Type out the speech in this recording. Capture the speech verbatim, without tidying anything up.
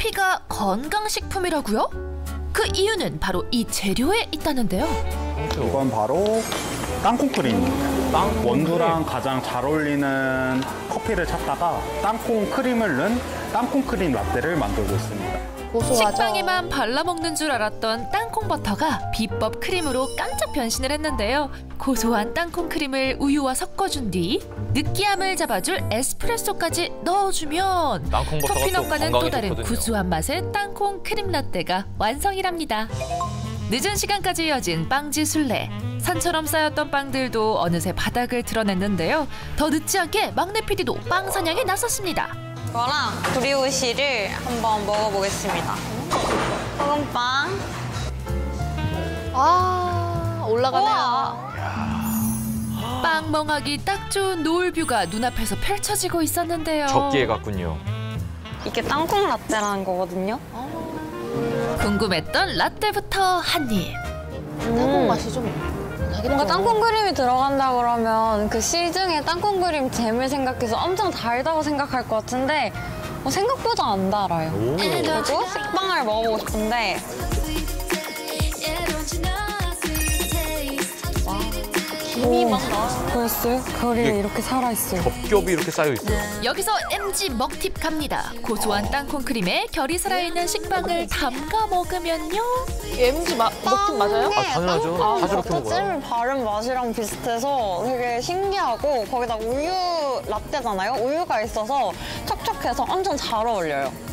커피가 건강식품이라고요? 그 이유는 바로 이 재료에 있다는데요. 이건 바로 땅콩크림입니다. 땅콩 원두랑 가장 잘 어울리는 커피를 찾다가 땅콩 크림을 넣은 땅콩크림 라떼를 만들고 있습니다. 고소하죠? 식빵에만 발라먹는 줄 알았던 땅콩버터가 비법 크림으로 깜짝 변신을 했는데요. 고소한 땅콩 크림을 우유와 섞어준 뒤 느끼함을 잡아줄 에스프레소까지 넣어주면 커피넛과는 또 다른 구수한 맛의 땅콩 크림 라떼가 완성이랍니다. 늦은 시간까지 이어진 빵지순례. 산처럼 쌓였던 빵들도 어느새 바닥을 드러냈는데요. 더 늦지 않게 막내 피디도 빵 사냥에 나섰습니다. 이거랑 브리오시를 한번 먹어보겠습니다. 소금빵. 아, 올라가네요. 빵 멍하기 딱 좋은 노을뷰가 눈앞에서 펼쳐지고 있었는데요. 적기에 갔군요. 이게 땅콩 라떼라는 거거든요. 궁금했던 라떼부터 한 입. 땅콩 맛이 좀 나겠죠? 뭔가 땅콩 크림이 들어간다 그러면 그 시중에 땅콩 크림 잼을 생각해서 엄청 달다고 생각할 것 같은데 어, 생각보다 안 달아요. 그리고 식빵을 먹어보고 싶은데 김이 막 나왔어요. 보였어요? 결이 이렇게 살아있어요. 겹겹이 이렇게 쌓여 있어요. 여기서 엠지 먹팁 갑니다. 고소한 땅콩 크림에 결이 살아있는 식빵을 담가 먹으면요. 엠지 마, 먹팀 맞아요? 아, 당연하죠. 아, 다 저렇게 먹어요. 잼을 바른 맛이랑 비슷해서 되게 신기하고 거기다 우유 라떼잖아요. 우유가 있어서 촉촉해서 엄청 잘 어울려요.